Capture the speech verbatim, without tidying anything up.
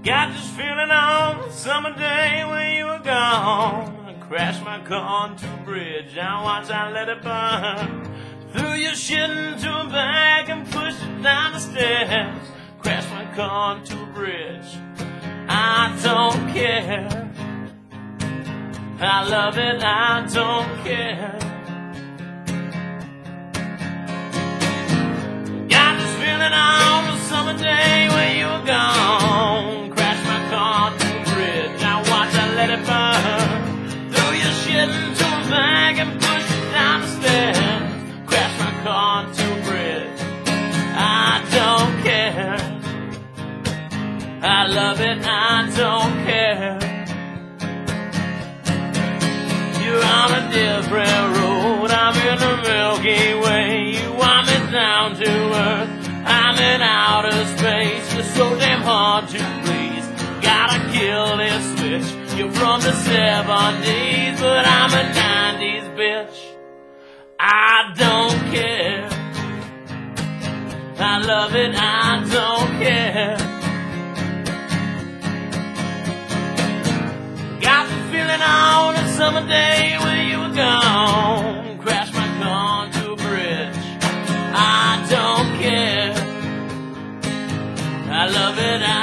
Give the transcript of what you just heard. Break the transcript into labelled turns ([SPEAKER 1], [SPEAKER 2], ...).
[SPEAKER 1] Got this feeling on a summer day when you were gone. I crashed my car into a bridge. I watched, I let it burn. Threw your shit into a bag and pushed it down the stairs. Crashed my car into a bridge. I don't care. I love it, I don't care. Got this feeling on a summer day when you were gone. Crashed my car into a bridge. I watched, I let it burn. Threw your shit into a bag and pushed it down the stairs. Crashed my car into a bridge. I don't care. I love it, I don't care. You're on a different road, I'm in the Milky Way. You want me down to earth, I'm in outer space. You're so damn hard to please, gotta kill this switch. You're from the seventies, but I'm a nineties bitch. I don't care. I love it, I don't care. Got the feeling on a summer day when you were gone. Crashed my car into a bridge. I don't care. I love it.